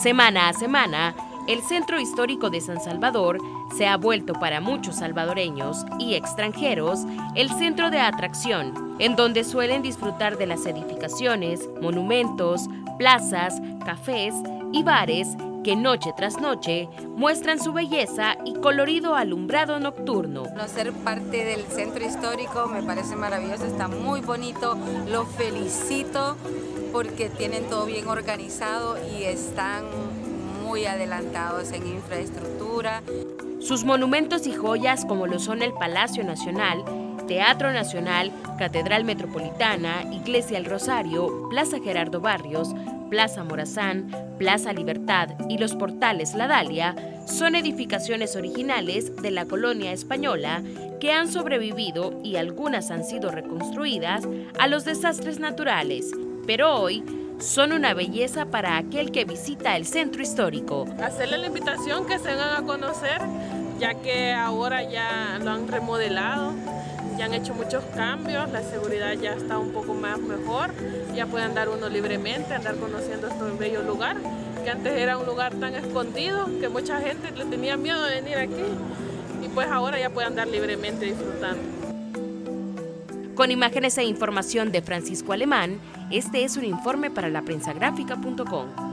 Semana a semana, el Centro Histórico de San Salvador se ha vuelto para muchos salvadoreños y extranjeros el centro de atracción, en donde suelen disfrutar de las edificaciones, monumentos, plazas, cafés y bares que noche tras noche muestran su belleza y colorido alumbrado nocturno. Ser parte del centro histórico me parece maravilloso, está muy bonito, los felicito porque tienen todo bien organizado y están muy adelantados en infraestructura. Sus monumentos y joyas como lo son el Palacio Nacional, Teatro Nacional, Catedral Metropolitana, Iglesia El Rosario, Plaza Gerardo Barrios, Plaza Morazán, Plaza Libertad y los portales La Dalia son edificaciones originales de la colonia española que han sobrevivido y algunas han sido reconstruidas a los desastres naturales, pero hoy son una belleza para aquel que visita el centro histórico. Hacerle la invitación que se vengan a conocer, ya que ahora ya lo han remodelado, ya han hecho muchos cambios, la seguridad ya está un poco más mejor, ya puede andar uno libremente, andar conociendo este bello lugar, que antes era un lugar tan escondido que mucha gente le tenía miedo de venir aquí, y pues ahora ya puede andar libremente disfrutando. Con imágenes e información de Francisco Alemán, este es un informe para laprensagráfica.com.